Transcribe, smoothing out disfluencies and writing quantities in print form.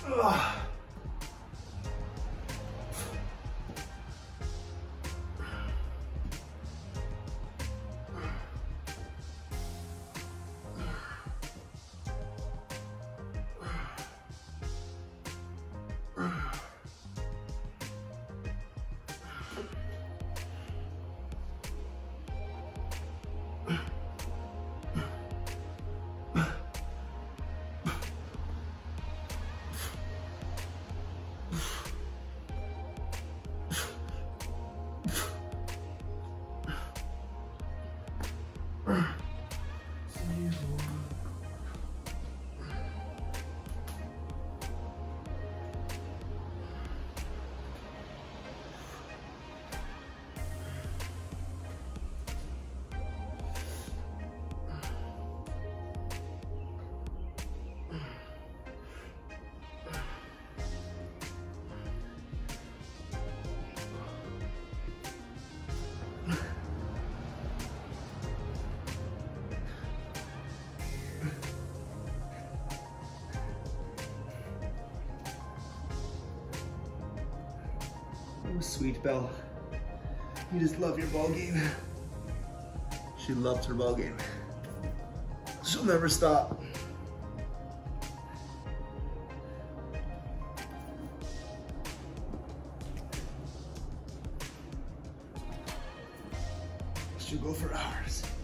Ugh. Oh, sweet Belle. You just love your ball game. She loves her ball game. She'll never stop. She'll go for hours.